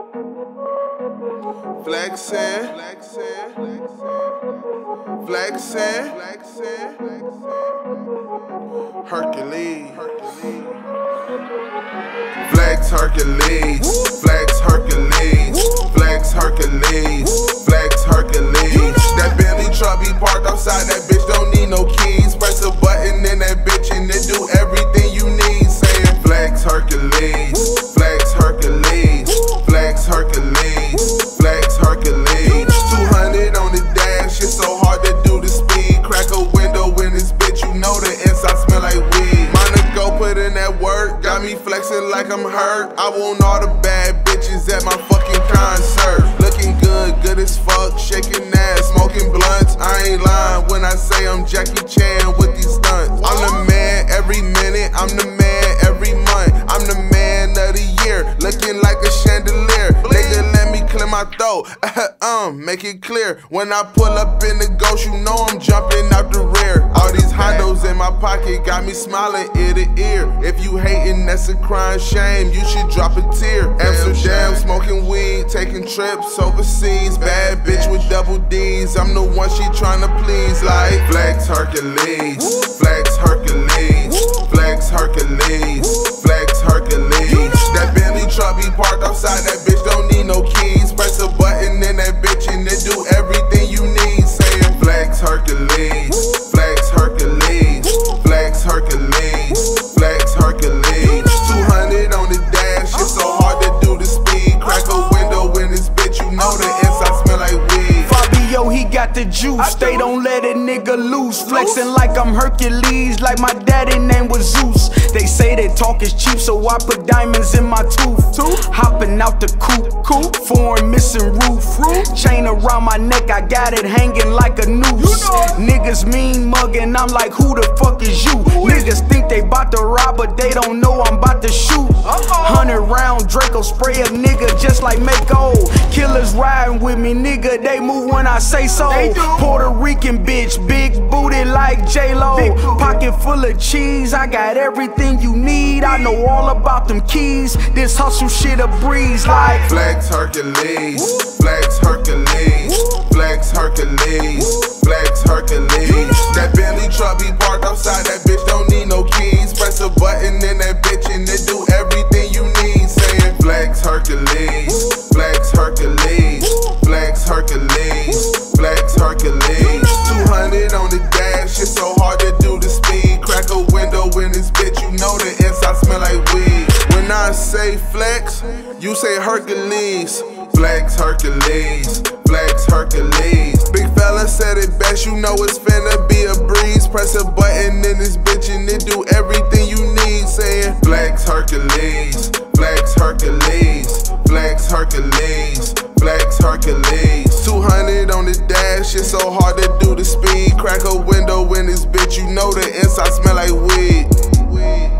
Flexin', flexin', Hercules, flex Hercules, flex Hercules, flex Hercules, flex Hercules. That Bentley truck be parked outside, that bitch don't need no keys. Press a button in that bitch and it do everything you need. Saying flex Hercules, flex Hercules, flex Hercules, flex Hercules. 200 on the dash, it's so hard to do the speed. Crack a window in this bitch, you know the inside smell like weed. Monaco put in that work, got me flexing like I'm hurt. I want all the bad bitches at my fucking concert. Looking good, good as fuck, shaking ass, smoking blunts. I ain't lying when I say I'm Jackie Chan with these stunts. I'm the man every minute, I'm the man every month. I'm the man of the year, looking like a chandelier. Nigga, let me clear my throat, make it clear. When I pull up in the Ghost, you know I'm jumping out the rear. All these Hondos in my pocket got me smiling ear to ear. If you hating, that's a crime, shame, you should drop a tear. Amsterdam, smoking weed, taking trips overseas. Bad bitch with double D's, I'm the one she tryna please. Like flex Hercules, flex Hercules, flex Hercules, flex Hercules. That Bentley truck be parked outside, that bitch don't need no keys. Press a button in that bitch and it do everything you need. Saying flex Hercules, flex Hercules, flex Hercules, flex Hercules. 200 on the dash, it's so hard to do the speed. Crack a window in this bitch, you know the inside smell like weed. Fabio, he got the juice, they don't let a nigga loose. Flexing like I'm Hercules, like my daddy name was Zeus. They say that talk is cheap, so I put diamonds in my tooth. Hopping out the coupe, foreign missing roof. Chain around my neck, I got it hanging like a noose. Niggas mean mugging, I'm like, who the fuck is you? Niggas think they bout to rob, but they don't know I'm bout to shoot. 100-round Draco, spray a nigga just like Mako. Killers riding with me, nigga, they move when I say so. Puerto Rican bitch, big booty like J-Lo. Pocket full of cheese, I got everything you need. I know all about them keys, this hustle shit a breeze like flex Hercules, flex Hercules, flex Hercules, flex Hercules. That Bentley truck be parked outside, that bitch don't need no keys. Press a button in that bitch and it do everything you need. Saying flex Hercules, flex Hercules, flex Hercules, flex Hercules. 200 on the dash, it's so hard to do the speed. Crack a window in this bitch, you know the inside smell like weed. When I say flex, you say Hercules. Flex Hercules, flex Hercules. Big fella said it best, you know it's finna be a breeze. Press a button in this bitch and it do everything you need. Saying flex Hercules, flex Hercules, flex Hercules, flex Hercules. 200 on the dash, it's so hard to do the speed. Crack a window in this bitch, you know the inside smell like weed.